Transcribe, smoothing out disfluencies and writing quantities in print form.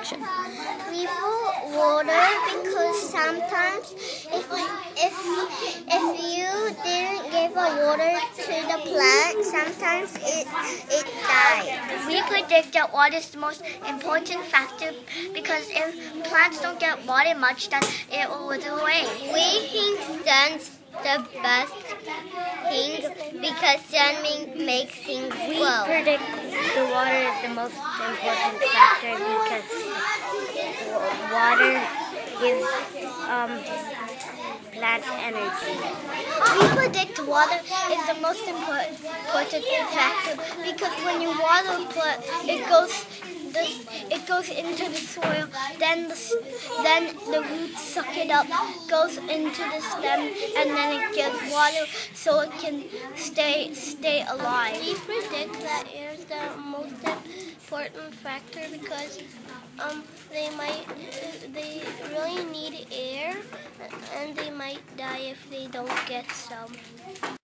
question. We put water because sometimes if you didn't give a water to the plant, sometimes it dies. We predict that water is the most important factor because if plants don't get water much, then it will wither away. We think sun's the best thing because sun makes things We grow. predict the water is the most important factor because water gives plants energy. We predict water is the most important factor because when you water a plant, it goes into the soil. Then the roots suck it up, goes into the stem, and then it gives water so it can stay alive. We predict that air is the most important factor because they really need air, and they might die if they don't get some.